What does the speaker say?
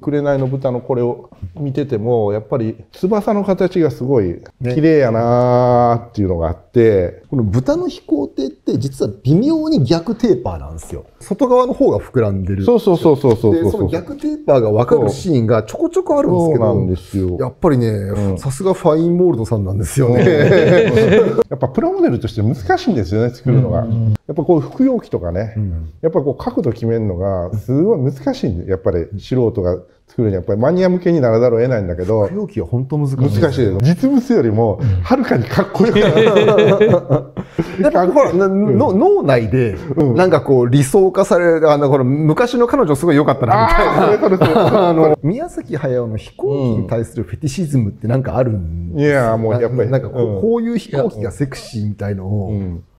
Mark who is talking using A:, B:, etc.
A: 紅の豚のこれを見てても、やっぱり翼の形がすごい綺麗やなーっていうのがあって、
B: この豚の飛行艇って実は微妙に逆テーパーなんですよ。外側の方が膨らんでる。
A: そうそうそうそうそう。
B: で、その逆テーパーが分かるシーンがちょこちょこあるんですけど、
A: そうなんですよ。
B: やっぱりね、さすがファインモールドさんなんですよね。
A: やっぱプラモデルとして難しいんですよね、作るのが。やっぱこう服用機とかね、やっぱこう角度決めるのがすごい難しいんで、やっぱり素人が作るにはやっぱりマニア向けにならざるを得ないんだけど、
B: 服用機は本当難しい。
A: 難しいです。実物よりもはるかにかっこいい。
B: やっぱほら脳内でなんかこう理想化されるこの昔の彼女すごい良かったなみたいな宮崎駿の飛行機に対するフェティシズムってなんかあるんですよ。
A: いやもうやっぱり
B: なんかこういう飛行機がセクシーみたいのを